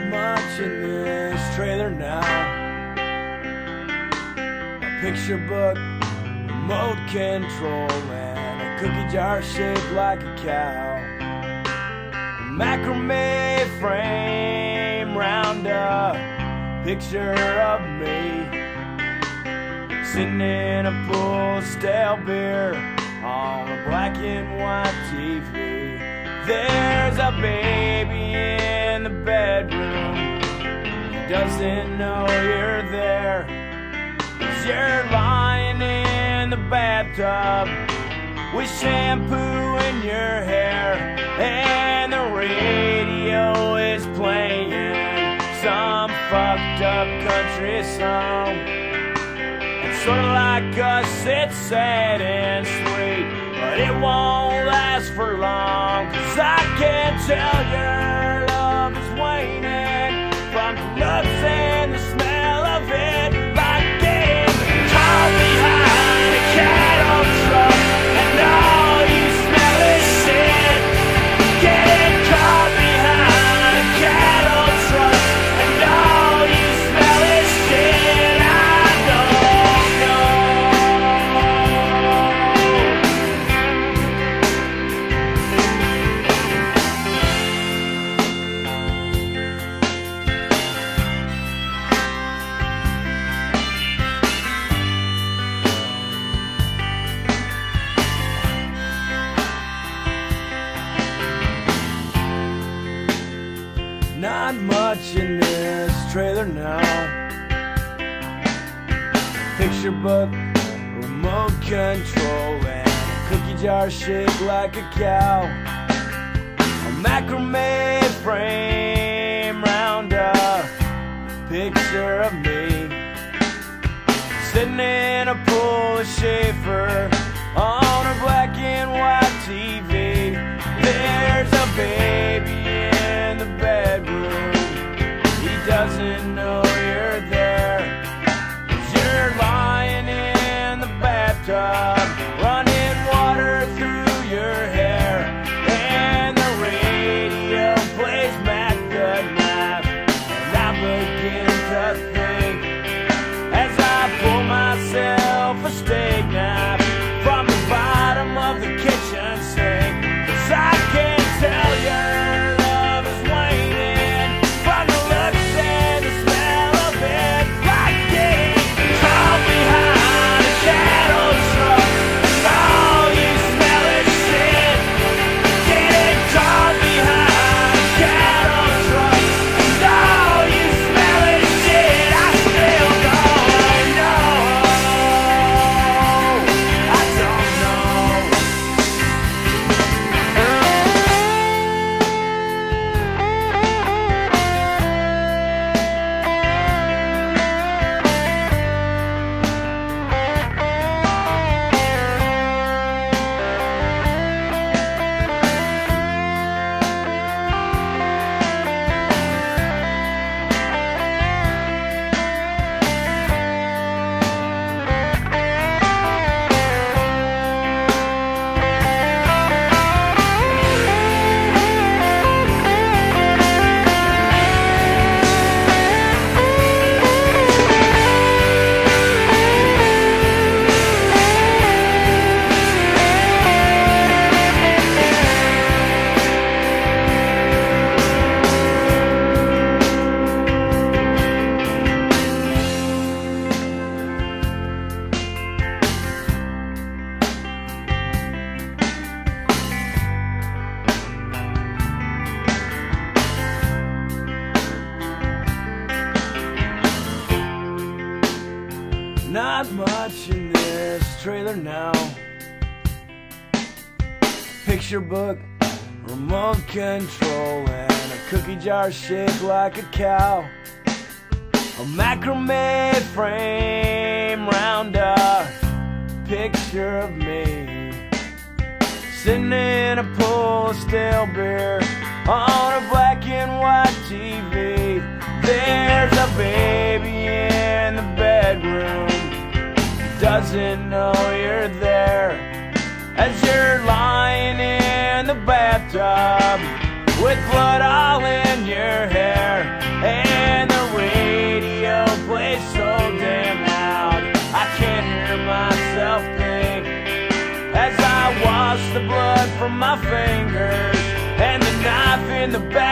much in this trailer now. A picture book, remote control, and a cookie jar shaped like a cow. A macrame frame round a picture of me, sitting in a pool of stale beer on a black and white TV. There's a baby in the bedroom, he doesn't know you're there, 'cause you're lying in the bathtub with shampoo in your hair, and the radio is playing some fucked up country song. It's sort of like us, it's sad and sweet, but it won't last for long, 'cause I can tell your love is waning from the looks and the smell of it, like getting caught behind a cattle truck and all you smell is shit. Getting caught behind a cattle truck and all you smell is shit. I don't know. Not much in this trailer now. Picture book, remote control, and a cookie jar shaped like a cow. A macrame frame round a picture of me, sitting in a pool of Schaefer on a black and white TV. There's a baby in the bedroom, he doesn't know you're there, 'cause you're lying in the bathtub, running water through your hair, and the radio plays Mac the Knife, and I begin to think, as I pull myself a steak knife from the bottom of the kitchen sink, 'cause I can tell your love is waning from the looks and the smell of it, like getting caught behind a cattle truck and all you smell is shit. Getting caught behind a cattle truck and all you smell is shit. I still don't know. I don't know. Not much in this trailer now. Picture book, remote control, and a cookie jar shaped like a cow. A macrame frame round a picture of me, sitting in a pool of stale beer on a black and white TV. There's a baby in the bedroom, he doesn't know you're there, as you're lying in the bathtub with blood all in your hair, wash the blood from my fingers and the knife in the back